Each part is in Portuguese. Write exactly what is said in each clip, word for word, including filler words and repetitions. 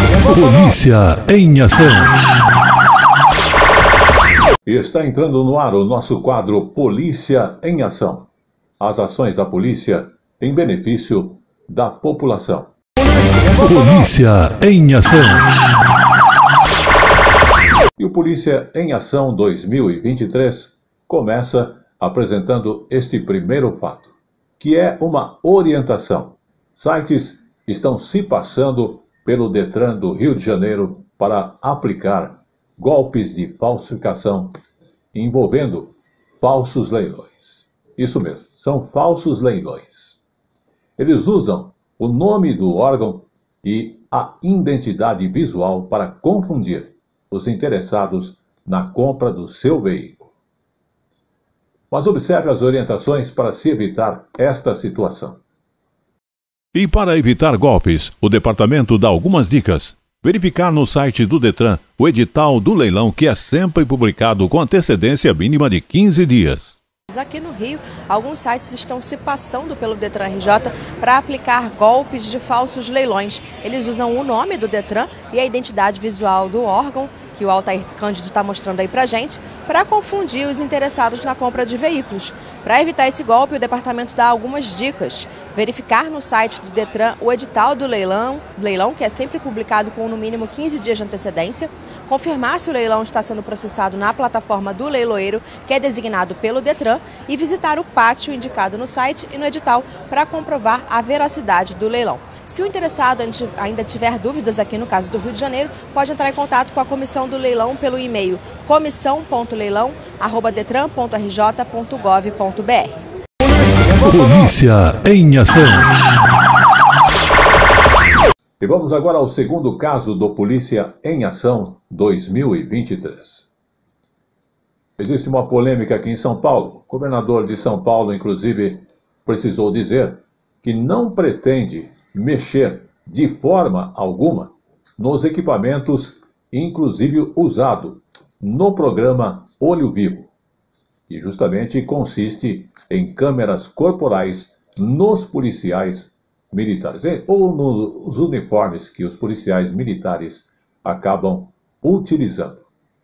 Polícia em ação. Está entrando no ar o nosso quadro Polícia em Ação. As ações da polícia em benefício da população. Polícia em ação. E o Polícia em Ação dois mil e vinte e três começa apresentando este primeiro fato, que é uma orientação. Sites estão se passando pelo Detran do Rio de Janeiro para aplicar golpes de falsificação envolvendo falsos leilões. Isso mesmo, são falsos leilões. Eles usam o nome do órgão e a identidade visual para confundir os interessados na compra do seu veículo. Mas observe as orientações para se evitar esta situação. E para evitar golpes, o departamento dá algumas dicas. Verificar no site do Detran o edital do leilão, que é sempre publicado com antecedência mínima de quinze dias. Aqui no Rio, alguns sites estão se passando pelo Detran R J para aplicar golpes de falsos leilões. Eles usam o nome do Detran e a identidade visual do órgão, que o Altair Cândido está mostrando aí pra gente, para confundir os interessados na compra de veículos. Para evitar esse golpe, o departamento dá algumas dicas. Verificar no site do Detran o edital do leilão, leilão que é sempre publicado com no mínimo quinze dias de antecedência. Confirmar se o leilão está sendo processado na plataforma do leiloeiro, que é designado pelo Detran, e visitar o pátio indicado no site e no edital para comprovar a veracidade do leilão. Se o interessado ainda tiver dúvidas aqui no caso do Rio de Janeiro, pode entrar em contato com a comissão do leilão pelo e-mail comissão ponto leilão arroba detran ponto r j ponto gov ponto b r. Polícia em ação. E vamos agora ao segundo caso do Polícia em Ação dois mil e vinte e três. Existe uma polêmica aqui em São Paulo. O governador de São Paulo, inclusive, precisou dizer que não pretende mexer de forma alguma nos equipamentos, inclusive usado no programa Olho Vivo. E justamente consiste em câmeras corporais nos policiais militares, ou nos uniformes que os policiais militares acabam utilizando.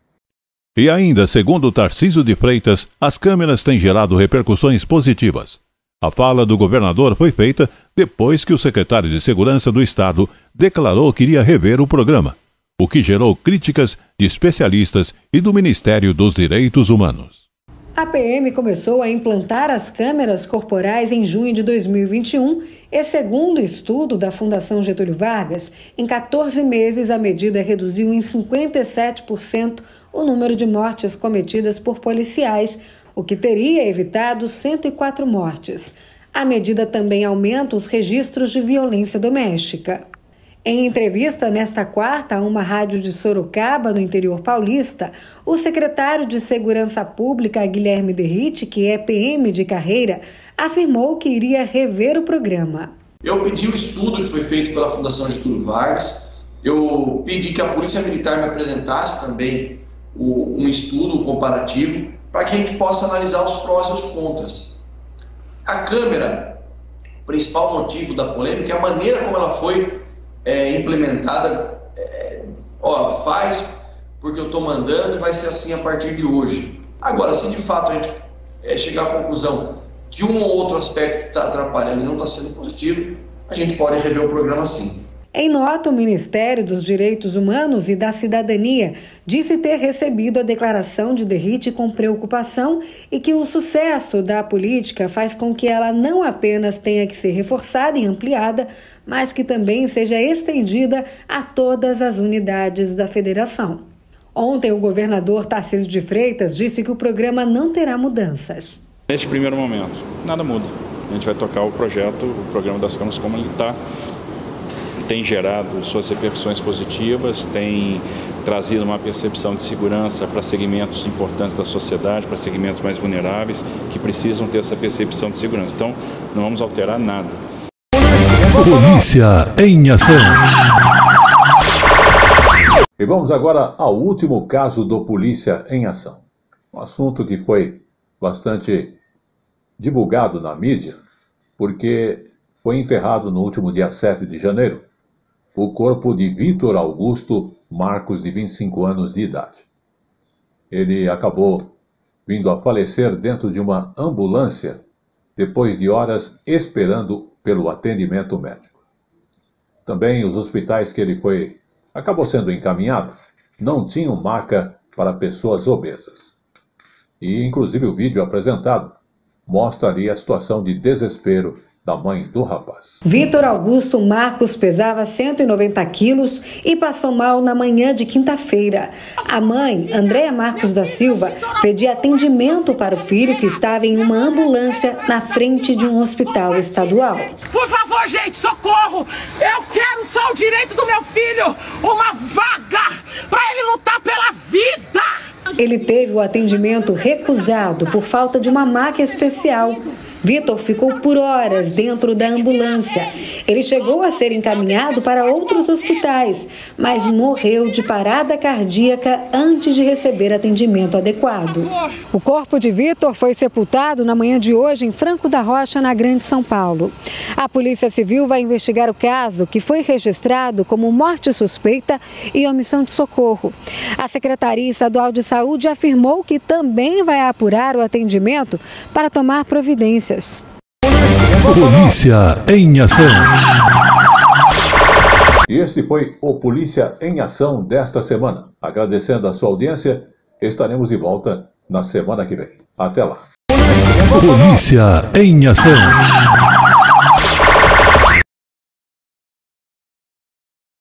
E ainda, segundo Tarcísio de Freitas, as câmeras têm gerado repercussões positivas. A fala do governador foi feita depois que o secretário de Segurança do Estado declarou que iria rever o programa, o que gerou críticas de especialistas e do Ministério dos Direitos Humanos. A P M começou a implantar as câmeras corporais em junho de dois mil e vinte e um e, segundo o estudo da Fundação Getúlio Vargas, em quatorze meses a medida reduziu em cinquenta e sete por cento o número de mortes cometidas por policiais, o que teria evitado cento e quatro mortes. A medida também aumenta os registros de violência doméstica. Em entrevista nesta quarta a uma rádio de Sorocaba, no interior paulista, o secretário de Segurança Pública, Guilherme Derrite, que é P M de carreira, afirmou que iria rever o programa. Eu pedi o estudo que foi feito pela Fundação Getúlio Vargas, eu pedi que a Polícia Militar me apresentasse também o, um estudo comparativo para que a gente possa analisar os prós e os contras. A câmera, o principal motivo da polêmica é a maneira como ela foi É, implementada, é, ó, faz porque eu estou mandando e vai ser assim a partir de hoje. Agora, se de fato a gente é, chegar à conclusão que um ou outro aspecto está atrapalhando e não está sendo positivo, a gente pode rever o programa sim. Em nota, o Ministério dos Direitos Humanos e da Cidadania disse ter recebido a declaração de Derrite com preocupação e que o sucesso da política faz com que ela não apenas tenha que ser reforçada e ampliada, mas que também seja estendida a todas as unidades da federação. Ontem, o governador Tarcísio de Freitas disse que o programa não terá mudanças. Neste primeiro momento, nada muda. A gente vai tocar o projeto, o programa das câmaras como ele está. Tem gerado suas repercussões positivas, tem trazido uma percepção de segurança para segmentos importantes da sociedade, para segmentos mais vulneráveis, que precisam ter essa percepção de segurança. Então, não vamos alterar nada. Polícia em ação. E vamos agora ao último caso do Polícia em Ação. Um assunto que foi bastante divulgado na mídia, porque foi enterrado no último dia sete de janeiro. o corpo de Vitor Augusto Marcos, de vinte e cinco anos de idade. Ele acabou vindo a falecer dentro de uma ambulância, depois de horas esperando pelo atendimento médico. Também os hospitais que ele foi, acabou sendo encaminhado, não tinham maca para pessoas obesas. E, inclusive, o vídeo apresentado mostra ali a situação de desespero da mãe do rapaz. Vitor Augusto Marcos pesava cento e noventa quilos e passou mal na manhã de quinta-feira. A mãe, Andréia Marcos da Silva, pedia atendimento para o filho que estava em uma ambulância na frente de um hospital estadual. Por favor, gente, socorro! Eu quero só o direito do meu filho, uma vaga para ele lutar pela vida! Ele teve o atendimento recusado por falta de uma maca especial. Vitor ficou por horas dentro da ambulância. Ele chegou a ser encaminhado para outros hospitais, mas morreu de parada cardíaca antes de receber atendimento adequado. O corpo de Vitor foi sepultado na manhã de hoje em Franco da Rocha, na Grande São Paulo. A Polícia Civil vai investigar o caso, que foi registrado como morte suspeita e omissão de socorro. A Secretaria Estadual de Saúde afirmou que também vai apurar o atendimento para tomar providências. Polícia em ação. E este foi o Polícia em Ação desta semana. Agradecendo a sua audiência, estaremos de volta na semana que vem. Até lá. Polícia em ação.